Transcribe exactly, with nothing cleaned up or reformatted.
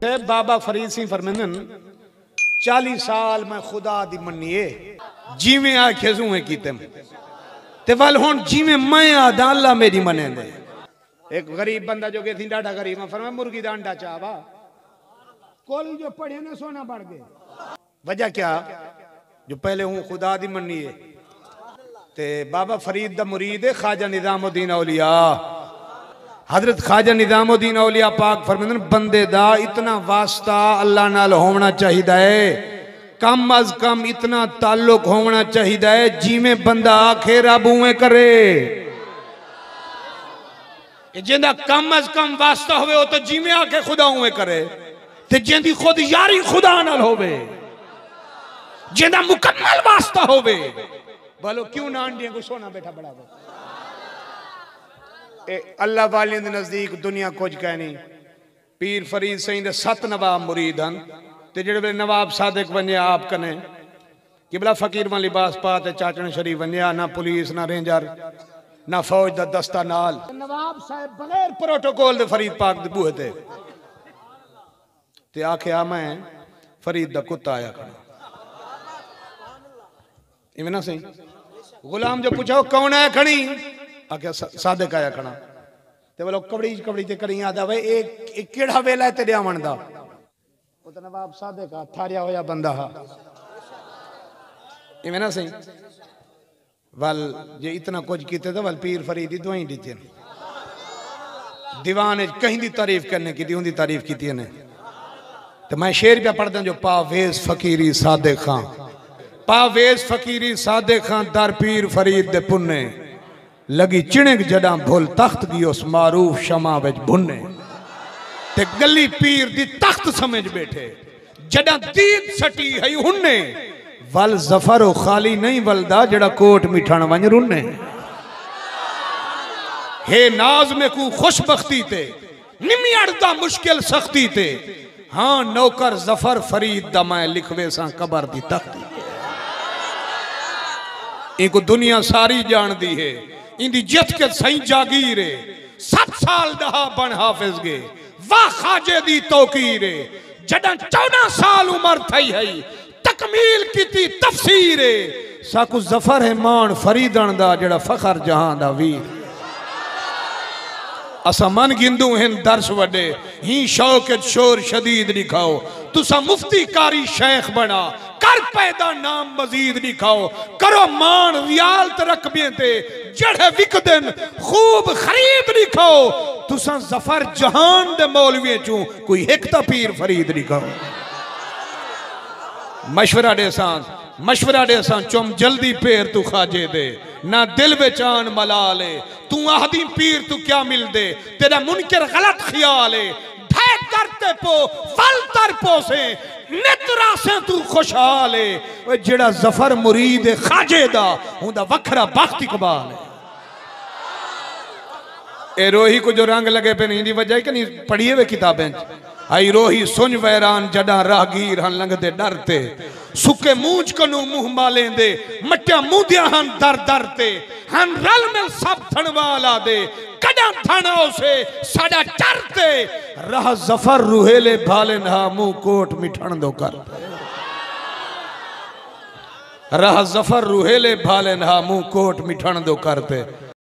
बाबा फरीद सिंह फरमेंदन चालीस साल मैं खुदा दी मन्निए जिवें आखे जुए कीते ते वल हुन जिवें मैं आदा अल्लाह मेरी मने दे। एक गरीब बंदा जो के थी डाढ़ा गरीब मैं फरमाया मुर्गी दा अंडा चावा कोल जो पढ़े ने सोना बढ़ गए। वजह क्या जो पहले हूँ खुदा दी मन्निए ते बाबा फरीद दा मुरीद है ख्वाजा निजामुद्दीन औलिया हजरत ख्वाजा निजामुद्दीन औलिया पाक फरमांदे बंदे दा इतना वास्ता अल्लाह नाल होना चाहिदा है कम अज कम इतना ताल्लुक होना चाहिदा है जिवें बंदा आखे रब उवें करे। जिंदा कम अज कम वास्ता होवे वो तो जिवें आखे खुदा उवें करे ते जिंदी खुद यारी खुदा नाल होवे जिंदा मुकम्मल वास्ता होवे बोलो क्यों ना अंडियां को सोना बैठा बड़ा ए अल्लाह वाले दे नजदीक दुनिया कुछ कह नहीं। पीर फरीद सिंह दे सत नवाब मुरीद हन ते जेड़े नवाब सादिक बने आप कने किबला फकीर में लिबास पा ते चाचण शरीफ बनिया ना पुलिस ना रेंजर ना फौज दा दस्ता नाल नवाब साहब बगैर प्रोटोकॉल दे फरीद पाक दे बूहे ते ते आखिया मैं फरीद दा कुत्ता आया खड़ा इवें ना सही गुलाम जो पूछो कौन आया खड़ी आख्या सादिक आया खड़ा ते बोलो कबड़ी कबड़ी ते करी आदा वे एक केड़ा वेला ते आवन दा वो तो नवाब सादिक आ थारिया होया बंदा हा इवें ना सही वल जे इतना कुछ कीते तो वल पीर फरीद दी दुआई दीते दीवान कहीं दी तारीफ करने की दी उनकी तारीफ की ने तो मैं शेर पे पढ़दा जो पावेज फकीरी सादिक खां पावेज फकीरी सादिक खां दर पीर फरीद दे पुन्ने लगी चिणक जड़ा भुल तख्त की उस मारूफ शमा विच भुन्ने ते गली पीर दी तख्त समझ बैठे जड़ा दीद सटी है हुन्ने वल जफर खाली नहीं वलदा जड़ा कोट मिठाण वंज रुन्ने हे नाज में को खुशबख्ती ते निमी अड़दा मुश्किल सख्ती ते हाँ नौकर जफर फरीद दा मैं लिखवे सा कबर दी तख्ती इनको दुनिया सारी जान दी है इंदी जित के सही जागीर है सात साल दहा बन हाफिज गे वाह खाजे दी तौकीर है जड़ा चौदह साल उम्र थई है तकमील की तफसीर है साकु जफर है मान फरीदन दा जड़ा फखर जहां दा वीर असा मन गिंदू हैं दर्श वडे ही शौक शोर शदीद दिखाओ तुसा मुफ्ती कारी शेख बना कर पैदा नाम मजीद दिखाओ करो मान रियाल तरकबे ते जड़े विकदन खूब खरीद दिखाओ तुसा जफर जहान दे मौलवी चू कोई एक ता पीर फरीद दिखाओ मशवरा दे सान मशवरा दे सान चुम जल्दी पेर तू खाजे दे ना दिल बेचान मला ले तू आहदी पीर तू क्या मिल दे तेरा मुनकर गलत ख्याल है ढे करते पो फल तर पो से नितरा से तू खुशहाल है वो जेड़ा जफर मुरीद खाजे दा हुंदा वखरा बख्त इकबाल है ए रोही को जो रंग लगे पे नहीं दी वजह कि नहीं पढ़िए वे किताबें आई रोही सुन वैरान जड़ा राहगीर हन लंघदे डरते सुके मूंज कनु मुंह माले दे मटिया मुंदिया हन दर दर ते हन रल मिल सब थणवाला दे कड़ा थाना उसे साडा चरते रह जफर रुहेले भाले ना मुंह कोट मिठण दो कर रह जफर रुहेले भाले ना मुंह कोट मिठण दो करते